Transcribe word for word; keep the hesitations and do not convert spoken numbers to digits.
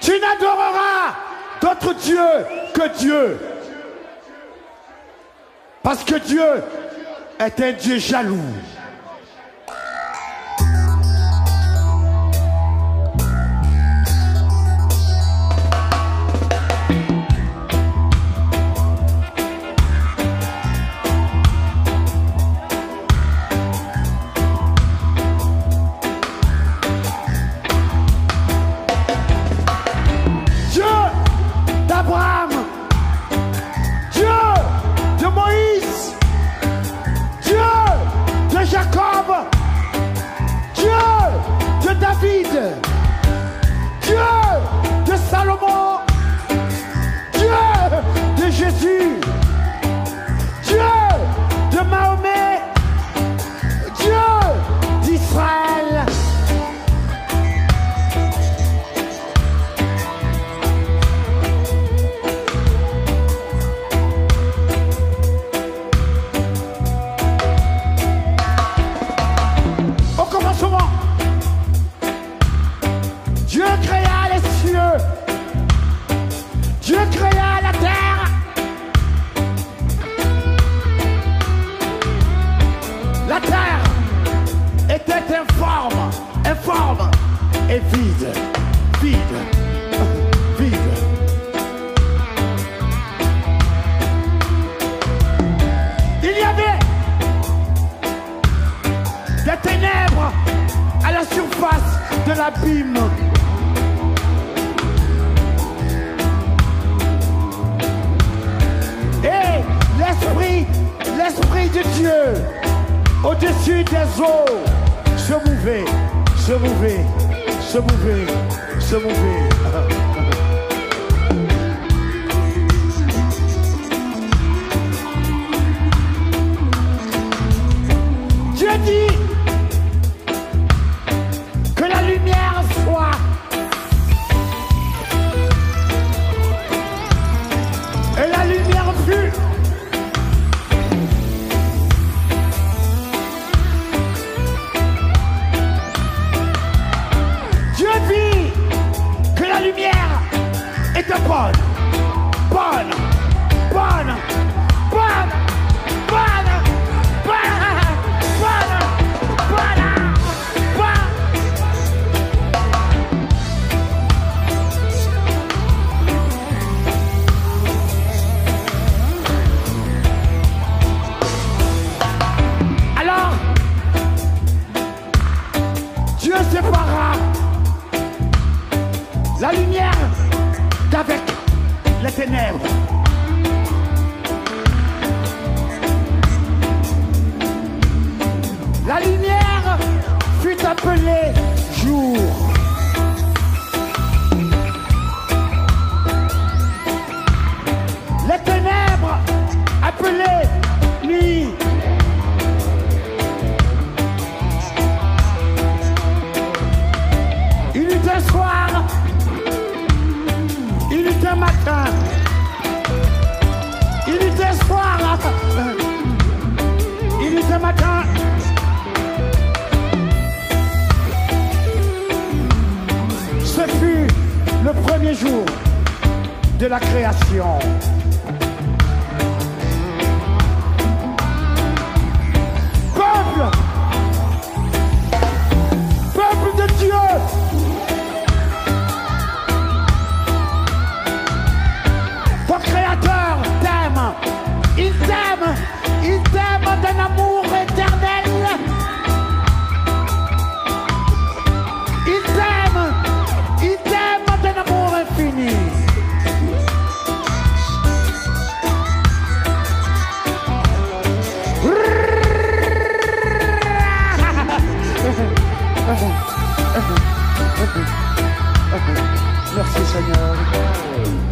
Tu n'adoreras d'autre Dieu que Dieu. Parce que Dieu est un Dieu jaloux. Dieu de Salomon, Dieu de Jésus, Dieu de Mahomet, Dieu d'Israël. Au commencement, Dieu créa les cieux, Dieu créa la terre, la terre était informe, informe et vide, vide, vide. Il y avait des ténèbres à la surface de l'abîme. L'esprit, l'esprit de Dieu, au-dessus des eaux, se mouvait, se mouvait, se mouvait, se mouvait. Dieu dit que la lumière soit. Et la lumière fut. La lumière était bonne, bonne, bonne, bonne, bonne, bonne, bonne, bonne, bonne. Alors, Dieu sépara la lumière d'avec les ténèbres. La lumière fut appelée jour. Les ténèbres appelées nuit. Il eut un soir. Il était matin, il était soir, il était matin. Ce fut le premier jour de la création. Peuple, peuple de Dieu. Créateur t'aime, il t'aime, il t'aime d'un amour éternel. Il t'aime, il t'aime d'un amour infini. Merci Seigneur.